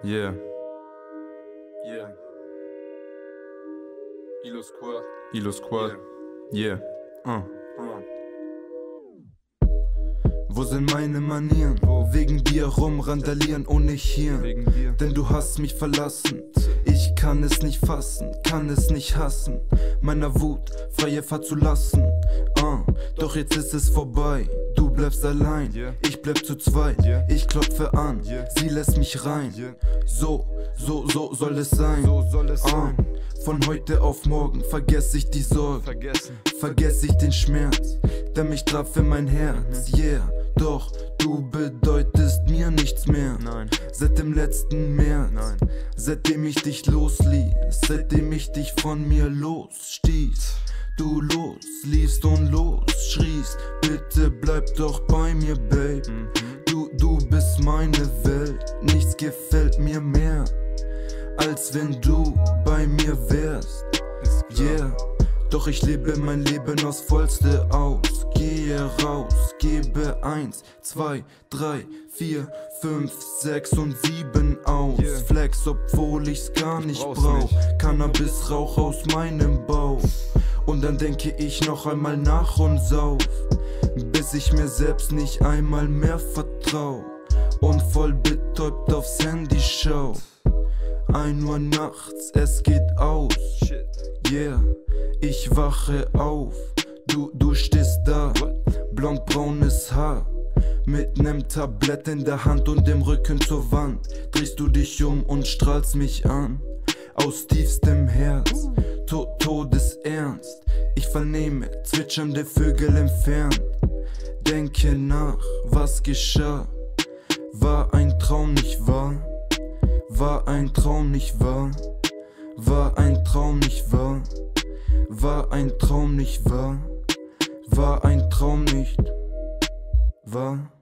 Yeah. Yeah. Ilo Squad. Yeah. Wo sind meine Manieren? Wegen dir rumrandalieren ohne Hirn. Denn du hast mich verlassen. Ich kann es nicht fassen, kann es nicht hassen, meiner Wut freie Fahrt zu lassen. Doch jetzt ist es vorbei, du bleibst allein, ich bleib zu zweit. Ich klopfe an, sie lässt mich rein. So soll es sein. Von heute auf morgen vergess ich die Sorgen, vergess ich den Schmerz, der mich traf in mein Herz. Yeah, doch du bedeutest mir nichts mehr. Seit dem letzten März, seitdem ich dich losließ, seitdem ich dich von mir losstieß. Du losliefst und losschrießt, bitte bleib doch bei mir, Babe. Du bist meine Welt, nichts gefällt mir mehr, als wenn du bei mir wärst. Yeah, doch ich lebe mein Leben aufs Vollste aus. Gehe raus, gebe 1, 2, 3, 4, 5, 6 und 7 aus. Flex, obwohl ich's gar nicht brauch. Cannabis, Rauch aus meinem Bauch. Und dann denke ich noch einmal nach und sauf, bis ich mir selbst nicht einmal mehr vertrau und voll betäubt aufs Handy schau. 1 Uhr nachts, es geht aus. Yeah, ich wache auf. Du stehst da, blond-braunes Haar, mit nem Tablett in der Hand und dem Rücken zur Wand. Drehst du dich um und strahlst mich an, aus tiefstem Herz, todesernst. Ich vernehme zwitschernde Vögel entfernt, denke nach, was geschah. War ein Traum nicht wahr? War ein Traum nicht wahr? War ein Traum nicht wahr? War ein Traum nicht wahr? War ein Traum nicht wahr?